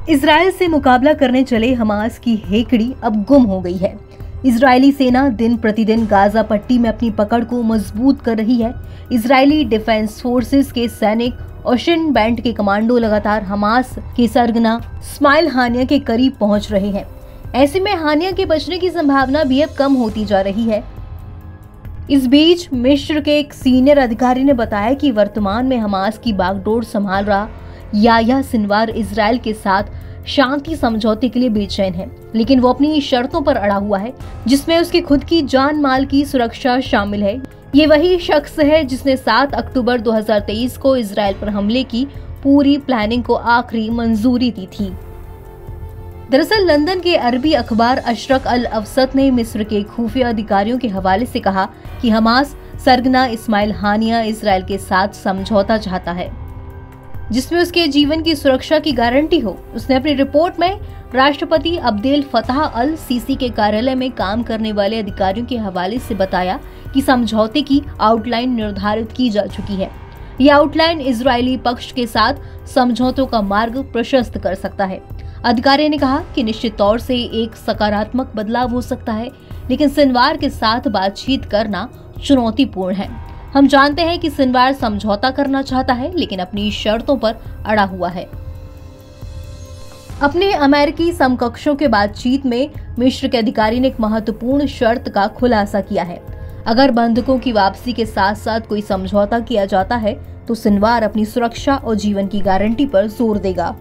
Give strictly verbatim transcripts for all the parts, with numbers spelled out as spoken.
Israel से मुकाबला करने चले हमास की हेकड़ी अब गुम हो गई है। इजरायली सेना दिन प्रतिदिन गाजा पट्टी में अपनी पकड़ को मजबूत कर रही है। इजरायली डिफेंस फोर्सेस के सैनिक और शिन बैंड के कमांडो लगातार हमास के सरगना इस्माइल हानिया के करीब पहुंच रहे हैं। ऐसे में हानिया के बचने की संभावना भी अब कम होती जा रही है। इस बीच मिस्र के एक सीनियर अधिकारी ने बताया कि वर्तमान में हमास की बागडोर संभाल रहा याह्या सिनवार इजराइल के साथ शांति समझौते के लिए बेचैन है, लेकिन वो अपनी शर्तों पर अड़ा हुआ है, जिसमें उसकी खुद की जान माल की सुरक्षा शामिल है। ये वही शख्स है जिसने सात अक्टूबर दो हज़ार तेईस को इजराइल पर हमले की पूरी प्लानिंग को आखिरी मंजूरी दी थी। दरअसल लंदन के अरबी अखबार अशरक अल अवसत ने मिस्र के खुफिया अधिकारियों के हवाले से कहा कि हमास सरगना इस्माइल हानिया इजराइल के साथ समझौता चाहता है, जिसमें उसके जीवन की सुरक्षा की गारंटी हो। उसने अपनी रिपोर्ट में राष्ट्रपति अब्देल फताह अल सीसी के कार्यालय में काम करने वाले अधिकारियों के हवाले से बताया कि समझौते की आउटलाइन निर्धारित की जा चुकी है। यह आउटलाइन इजरायली पक्ष के साथ समझौतों का मार्ग प्रशस्त कर सकता है। अधिकारी ने कहा कि निश्चित तौर से एक सकारात्मक बदलाव हो सकता है, लेकिन सिनवार के साथ बातचीत करना चुनौतीपूर्ण है। हम जानते हैं कि सिनवार समझौता करना चाहता है, लेकिन अपनी शर्तों पर अड़ा हुआ है। अपने अमेरिकी समकक्षों के बातचीत में मिस्र के अधिकारी ने एक महत्वपूर्ण शर्त का खुलासा किया है। अगर बंधकों की वापसी के साथ साथ कोई समझौता किया जाता है तो सिनवार अपनी सुरक्षा और जीवन की गारंटी पर जोर देगा।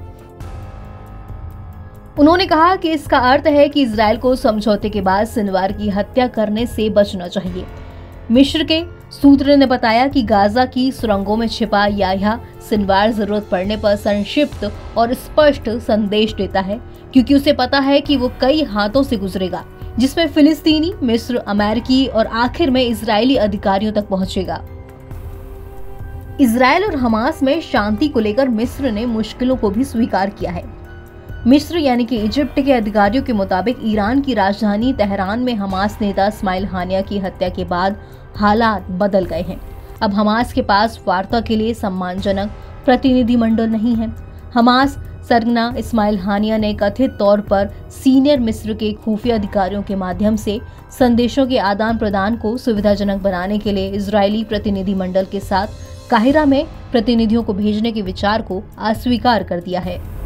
उन्होंने कहा कि इसका अर्थ है कि इजराइल को समझौते के बाद सिनवार की हत्या करने से बचना चाहिए। मिस्र के सूत्र ने बताया कि गाजा की सुरंगों में छिपा याह्या सिनवार जरूरत पड़ने पर संक्षिप्त और स्पष्ट संदेश देता है, क्योंकि उसे पता है कि वो कई हाथों से गुजरेगा, जिसमें फिलिस्तीनी, मिस्र, अमेरिकी और आखिर में इजरायली अधिकारियों तक पहुंचेगा। इजराइल और हमास में शांति को लेकर मिस्र ने मुश्किलों को भी स्वीकार किया है। मिस्र यानी कि इजिप्ट के अधिकारियों के मुताबिक ईरान की राजधानी तेहरान में हमास नेता इस्माइल हानिया की हत्या के बाद हालात बदल गए हैं। अब हमास के पास वार्ता के लिए सम्मानजनक प्रतिनिधिमंडल नहीं है। हमास सरगना इस्माइल हानिया ने कथित तौर पर सीनियर मिस्र के खुफिया अधिकारियों के माध्यम से संदेशों के आदान प्रदान को सुविधाजनक बनाने के लिए इजरायली प्रतिनिधिमंडल के साथ काहिरा में प्रतिनिधियों को भेजने के विचार को अस्वीकार कर दिया है।